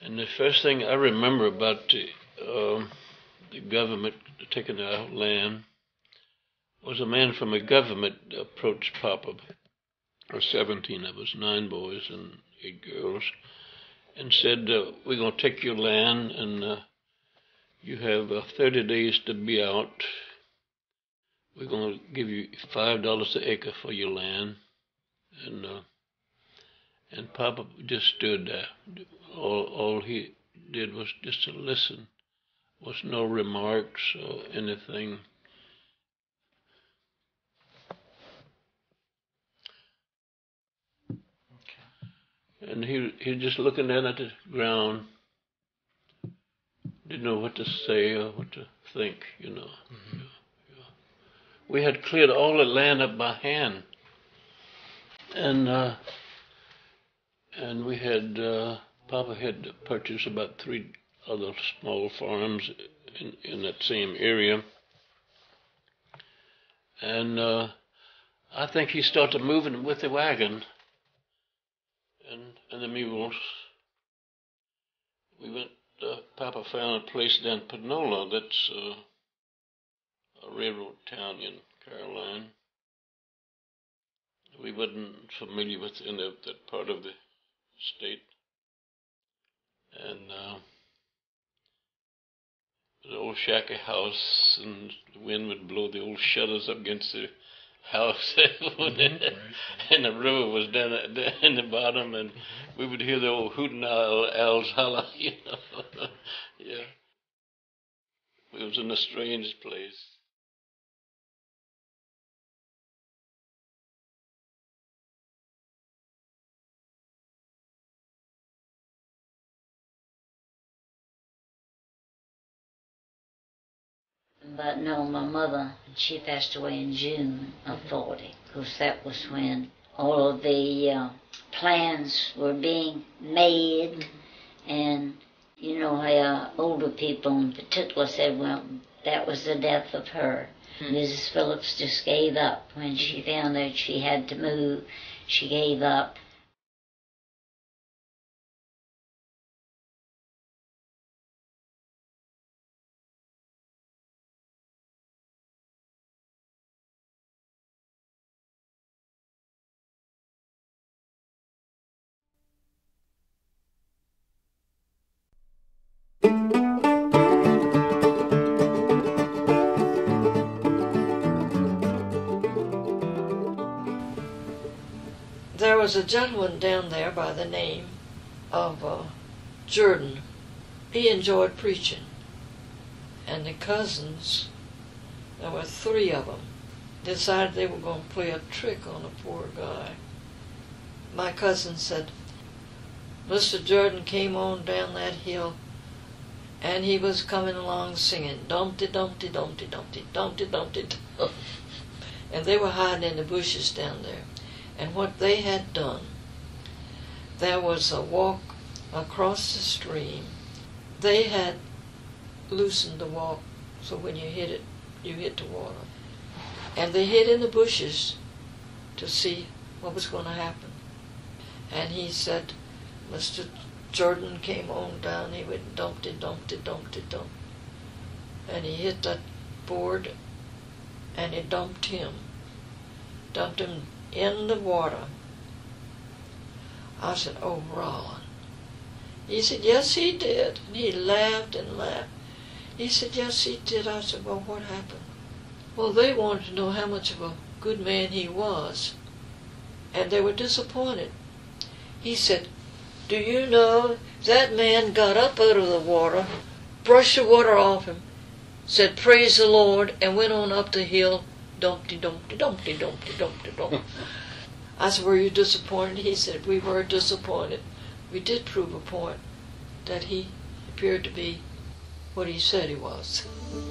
And the first thing I remember about the government taking our land was a man from the government approached Papa, or 17 of us, 9 boys and 8 girls, and said, we're going to take your land, and you have 30 days to be out. We're going to give you $5 an acre for your land. And Papa just stood there. All he did was just to listen. Was no remarks or anything. Okay. And he just looking down at the ground. Didn't know what to say or what to think, you know. Mm-hmm. Yeah. We had cleared all the land up by hand. And we had, Papa had purchased about 3 other small farms in that same area. And I think he started moving with the wagon and the mules. We went, Papa found a place down in Panola that's a railroad town in Carolina. We wasn't familiar with any of that part of the state. And the old shacky house, and the wind would blow the old shutters up against the house, and the river was down in the bottom, and we would hear the old hooting owls holler, you know. Yeah. We was in a strange place. But no, my mother, she passed away in June of 40, because that was when all of the plans were being made, and you know how older people in particular said, well, that was the death of her. Mrs. Phillips just gave up when she found that she had to move. She gave up. There was a gentleman down there by the name of Jordan. He enjoyed preaching. And the cousins, there were 3 of them, decided they were going to play a trick on a poor guy. My cousin said, Mr. Jordan came on down that hill, and he was coming along singing, Dumpty, Dumpty, Dumpty, Dumpty, Dumpty, Dumpty, Dumpty. And they were hiding in the bushes down there. And what they had done, there was a walk across the stream. They had loosened the walk, so when you hit it, you hit the water. And they hid in the bushes to see what was going to happen. And he said, Mr. Jordan came on down, he went Dumpty, Dumpty, Dumpty, Dump. And he hit that board, and it dumped him in the water. I said, oh, Ron. He said, yes, he did. And he laughed and laughed. He said, yes, he did. I said, well, what happened? Well, they wanted to know how much of a good man he was, and they were disappointed. He said, do you know, that man got up out of the water, brushed the water off him, said, praise the Lord, and went on up the hill, Dumpty, Dumpty, Dumpty, Dumpty, Dumpty, Dumpty. I said, were you disappointed? He said, we were disappointed. We did prove a point that he appeared to be what he said he was.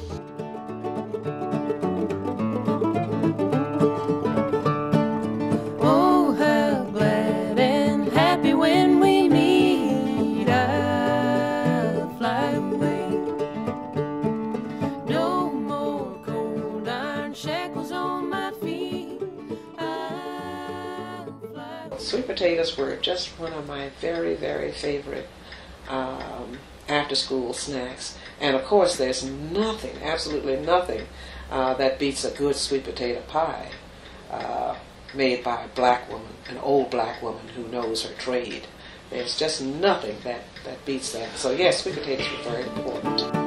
Oh, how glad and happy when we meet, I'll fly away. No more cold iron shackles on my feet, I'll fly away. Sweet potatoes were just one of my very, very favorite after-school snacks. And of course, there's nothing, absolutely nothing, that beats a good sweet potato pie made by a black woman, an old black woman who knows her trade. There's just nothing that beats that. So yes, sweet potatoes were very important.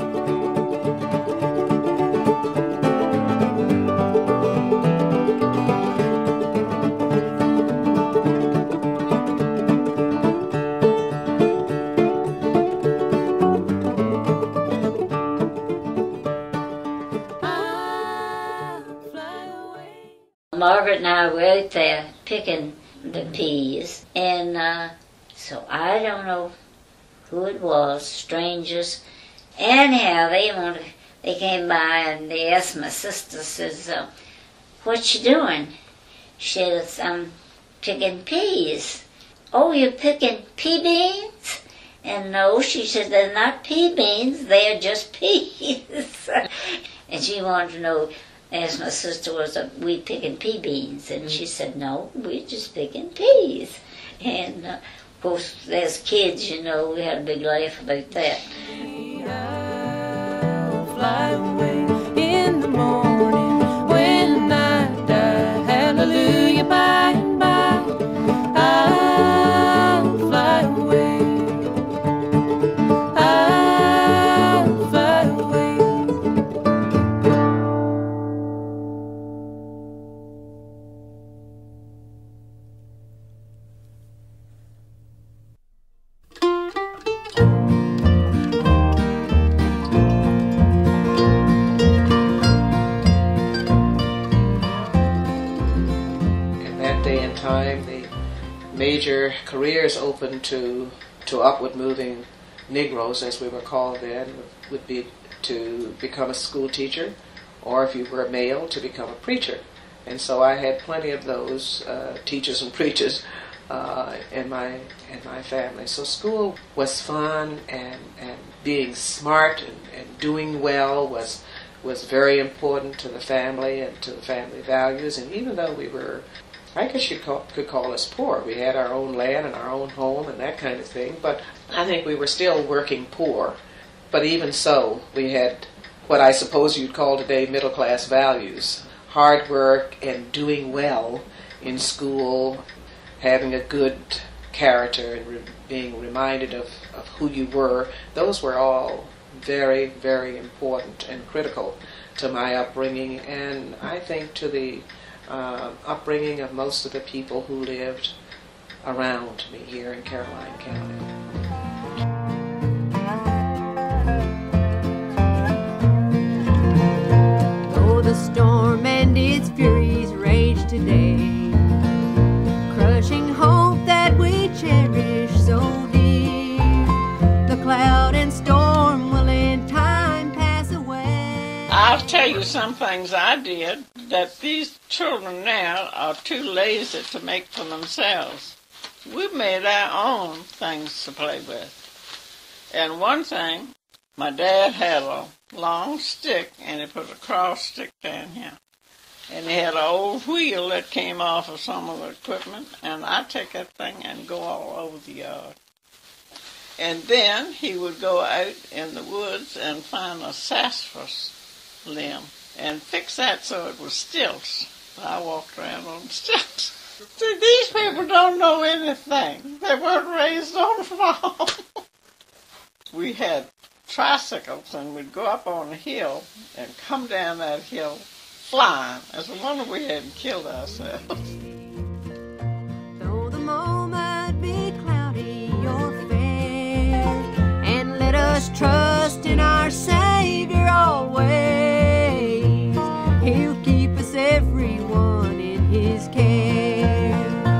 Margaret and I were out there picking the peas, and so I don't know who it was, strangers. Anyhow, they came by and they asked my sister, says, "What you doing?" She says, "I'm picking peas." "Oh, you're picking pea beans?" And no, she said, "They're not pea beans, they're just peas." And she wanted to know, asked my sister, was we picking pea beans? And she said, "No, we're just picking peas." And of course, as kids, you know, we had a big laugh about that. I'll fly away in the morning when I die. Hallelujah, by and by. I'll fly away. I'll fly away. Time, the major careers open to upward moving Negroes, as we were called then, would be to become a school teacher, or if you were a male, to become a preacher. And so I had plenty of those teachers and preachers in my family. So school was fun, and being smart and doing well was very important to the family and to the family values. And even though we were, I guess you could call us poor. We had our own land and our own home and that kind of thing, but I think we were still working poor. But even so, we had what I suppose you'd call today middle-class values. Hard work and doing well in school, having a good character and being reminded of who you were, those were all very, very important and critical to my upbringing, and I think to the upbringing of most of the people who lived around me here in Caroline County. Though the storm and its furies rage today, crushing hope that we cherish so dear, the cloud and storm will in time pass away. I'll tell you some things I did that these children now are too lazy to make for themselves. We made our own things to play with. And one thing, my dad had a long stick, and he put a cross stick down here. And he had an old wheel that came off of some of the equipment, and I'd take that thing and go all over the yard. And then he would go out in the woods and find a sassafras limb and fix that so it was stilts. I walked around on stilts. See, these people don't know anything. They weren't raised on a farm. We had tricycles, and we'd go up on a hill and come down that hill flying. It's a wonder we hadn't killed ourselves. Though the moment be cloudy or fair, and let us trust in our Savior always. He'll keep us everyone in His care.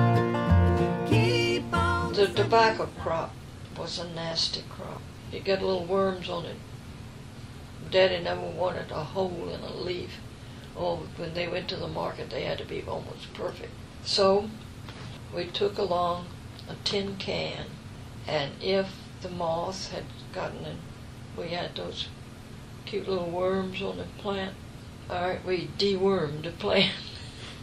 Keep on. The tobacco crop was a nasty crop. You get little worms on it. Daddy never wanted a hole in a leaf. Oh, when they went to the market, they had to be almost perfect. So we took along a tin can, and if the moths had gotten in, we had those cute little worms on the plant. All right, we dewormed the plant,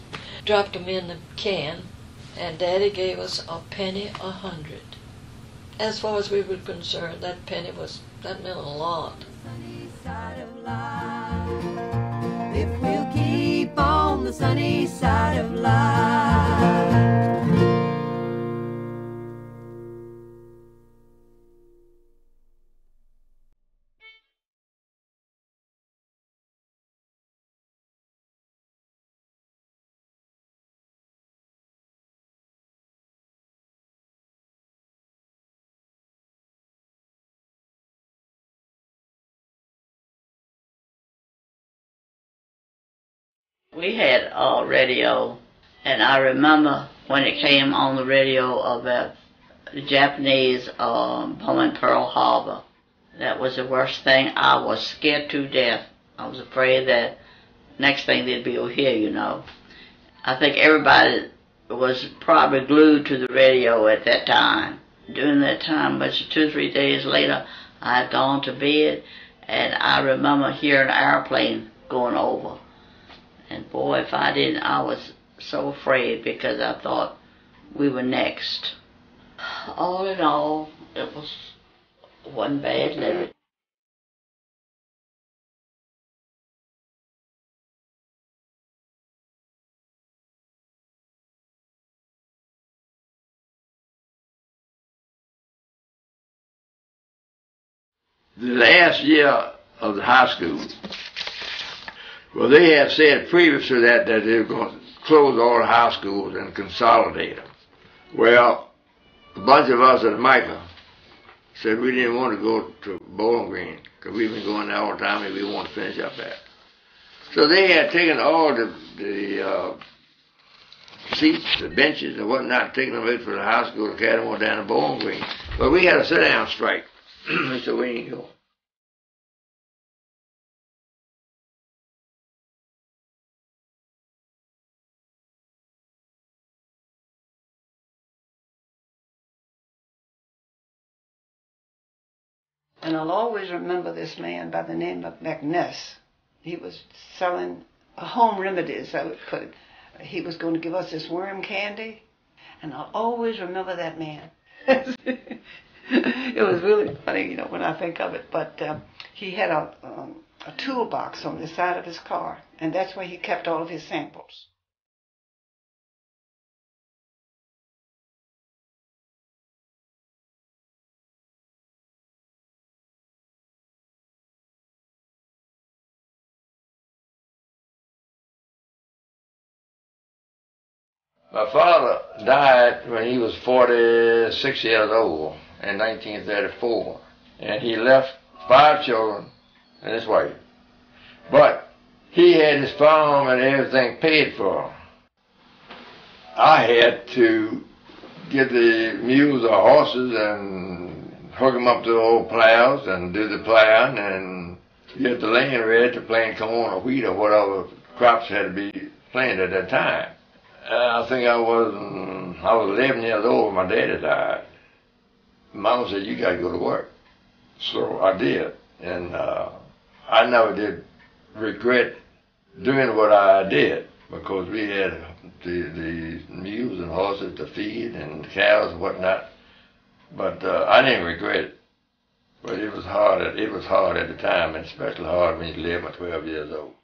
dropped them in the can, and Daddy gave us a penny 100. as far as we were concerned, that penny that meant a lot. Sunny side of life. If we'll keep on the sunny side of life. We had a radio, and I remember when it came on the radio about the Japanese bombing Pearl Harbor. That was the worst thing. I was scared to death. I was afraid that next thing they'd be over here, you know. I think everybody was probably glued to the radio at that time. During that time, but 2 or 3 days later, I had gone to bed, and I remember hearing an airplane going over. And boy, if I didn't, I was so afraid because I thought we were next. All in all, it wasn't bad living. The last year of the high school, well, they had said previous to that they were going to close all the high schools and consolidate them. Well, a bunch of us at Micah said we didn't want to go to Bowling Green because we've been going there all the time and we want to finish up there. So they had taken all the seats, the benches and whatnot, taking them away from the high school and carrying them on down to Bowling Green. But we had a sit-down strike, so we ain't going. And I'll always remember this man by the name of McNess. He was selling home remedies, I would put it. He was going to give us this worm candy, and I'll always remember that man. It was really funny, you know, when I think of it. But he had a toolbox on the side of his car, and that's where he kept all of his samples. My father died when he was 46 years old in 1934, and he left 5 children and his wife. But he had his farm and everything paid for. I had to get the mules or horses and hook them up to the old plows and do the plowing and get the land ready to plant corn or wheat or whatever crops had to be planted at that time. I think I was 11 years old when my daddy died. Mama said, you got to go to work. So I did. And I never did regret doing what I did because we had the mules and horses to feed and cows and whatnot. But I didn't regret it. But it was hard at the time, and especially hard when you're 11 or 12 years old.